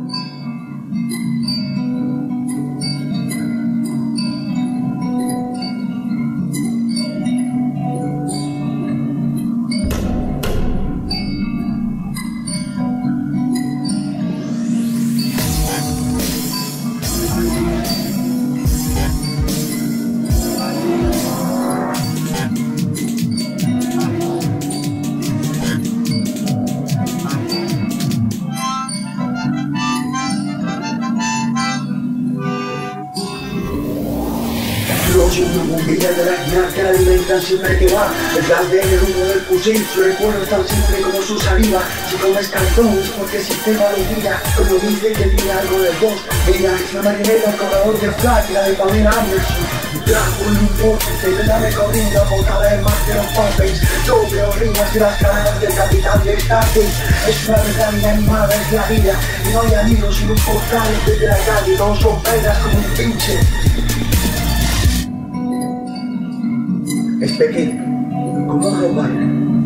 Una bombilla de la guía que la alimentan siempre que va. Detrás de él el humo del fusil, su recuerdo es tan simple como su saliva. Si comes cartón es porque el sistema lo guía. Como dice que tiene algo del boss. Ella es la marioneta, el cobrador de Flash y la de Pamela Anderson. Trajo un impulso, se le da recorrido por cada vez más de los papels. Doble o rimas de las caras del capitán de Stargate. Es una verdad inanimada, es la vida. Y no hay amigos sin un portal desde la calle. Todos son penas como un pinche. Es pequeño, como un robot.